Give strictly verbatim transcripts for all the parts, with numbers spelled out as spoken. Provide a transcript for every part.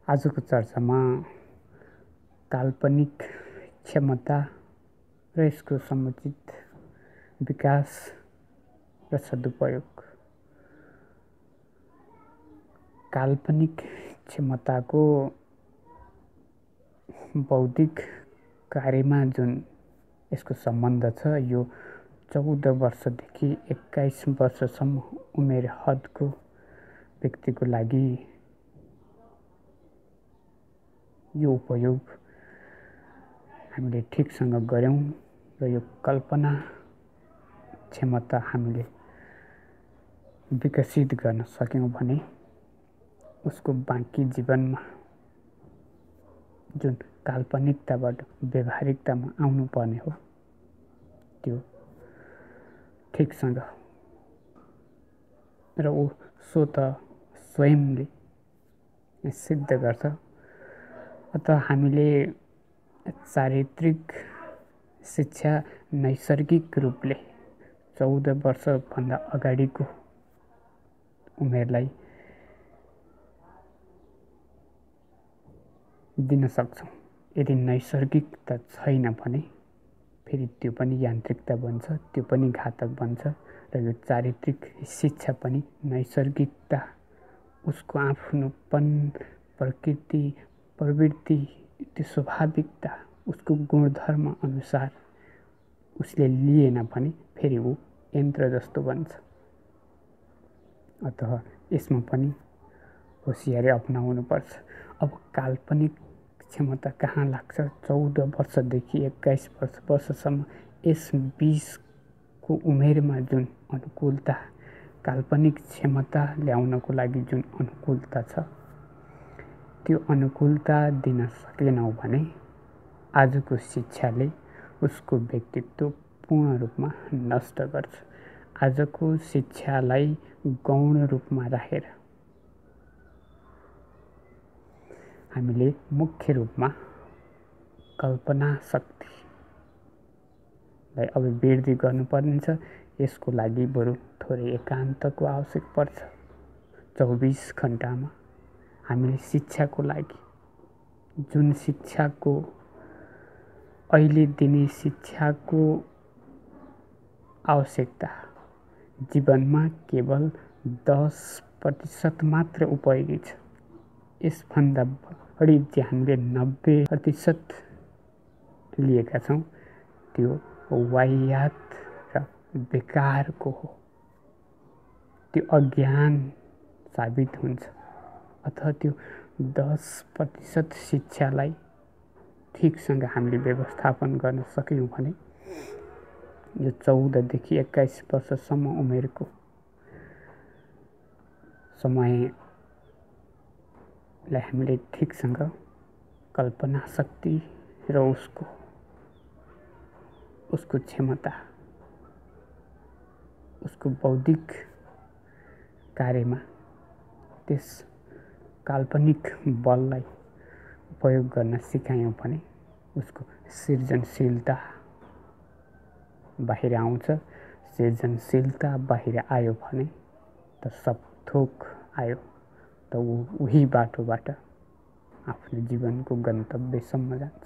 आजको चर्चामा काल्पनिक क्षमता र यसको समुचित विकास र सदुपयोग। काल्पनिक क्षमताको बौद्धिक कार्यमा जुन यसको सम्बन्ध छ, यो चौध वर्षदेखि एक्काइस वर्षसम्म उमेर हदको व्यक्तिको लागि यो उपयोग हामीले ठिकसँग गर्यौं र यो कल्पना क्षमता हामीले विकसित गर्न सक्यौं भने उसको बाँकी जीवनमा जुन काल्पनिकताबाट व्यावहारिकतामा आउनु पर्ने हो त्यो ठिकसँग र ऊ स्वत स्वयंले सिद्ध गर्छ। अत हामीले चारित्रिक शिक्षा नैसर्गिक रूपले चौध वर्षभन्दा अगाडिको उमेरलाई दिन सक्छौं। यदि नैसर्गिकता छैन भने फेरि त्यो पनि यान्त्रिकता बन्छ, त्यो पनि घातक बन्छ र यो चारित्रिक शिक्षा पनि नैसर्गिकता, उसको आफ्नोपन, प्रकृति, प्रवृत्ति, त्यो स्वाभाविकता, उसको गुणधर्म अनुसार उसले लिएन भने फेरि ऊ यन्त्र जस्तो बन्छ। अतः यसमा पनि होशियारी अपनाउनु पर्छ। अब काल्पनिक क्षमता कहाँ लाग्छ? चौध वर्षदेखि एक्काइस वर्ष वर्षसम्म यस बीचको उमेरमा जुन अनुकूलता, काल्पनिक क्षमता ल्याउनको लागि जुन अनुकूलता छ, त्यो अनुकूलता दिन सकेनौं भने आजको शिक्षाले उसको व्यक्तित्व पूर्ण रूपमा नष्ट गर्छ। आजको शिक्षालाई गौण रूपमा राखेर हामीले मुख्य रूपमा कल्पना शक्तिलाई अभिवृद्धि गर्नुपर्नेछ। यसको लागि बरु थोरै एकान्तको आवश्यक पर्छ। चौबीस घण्टामा हामीले शिक्षाको लागि जुन शिक्षाको अहिले दिने शिक्षाको आवश्यकता जीवनमा केवल दस प्रतिशत मात्र उपयोगी छ। यसभन्दा बढी जे हामीले नब्बे प्रतिशत लिएका छौं त्यो वाहियात र बेकारको हो, त्यो अज्ञान साबित हुन्छ। अथवा त्यो दस प्रतिशत शिक्षालाई ठिकसँग हामीले व्यवस्थापन गर्न सक्यौं भने यो चौधदेखि एक्काइस वर्षसम्म उमेरको समयलाई हामीले ठिकसँग कल्पना शक्ति र उसको उसको क्षमता, उसको बौद्धिक कार्यमा त्यस काल्पनिक बललाई उपयोग गर्न सिकायौं भने उसको सृजनशीलता बाहिर आउँछ। सृजनशीलता बाहिर आयो भने त सब थोक आयो, त ऊ उही बाटोबाट आफ्नो जीवनको गन्तव्यसम्म जान्छ।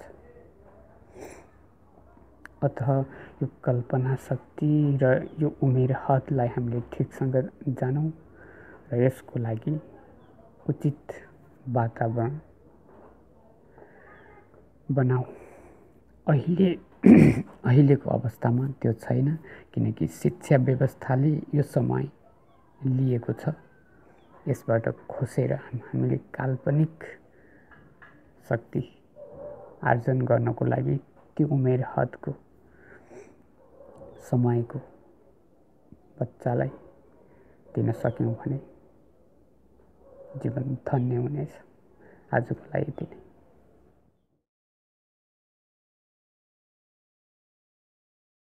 अतः यो कल्पना शक्ति र यो उमेर हदलाई हामीले ठिकसँग जानौं र यसको लागि उचित वातावरण बनाऊ। अहिले अहिलेको अवस्थामा त्यो छैन, किनकि शिक्षा व्यवस्थाले यो समय लिएको छ। यसबाट खोसेर हामीले काल्पनिक शक्ति आर्जन गर्नको लागि त्यो उमेर हदको समयको बच्चालाई दिन सक्यौं भने जीवन धन्य हुनेछ। आजको लागि यति नै।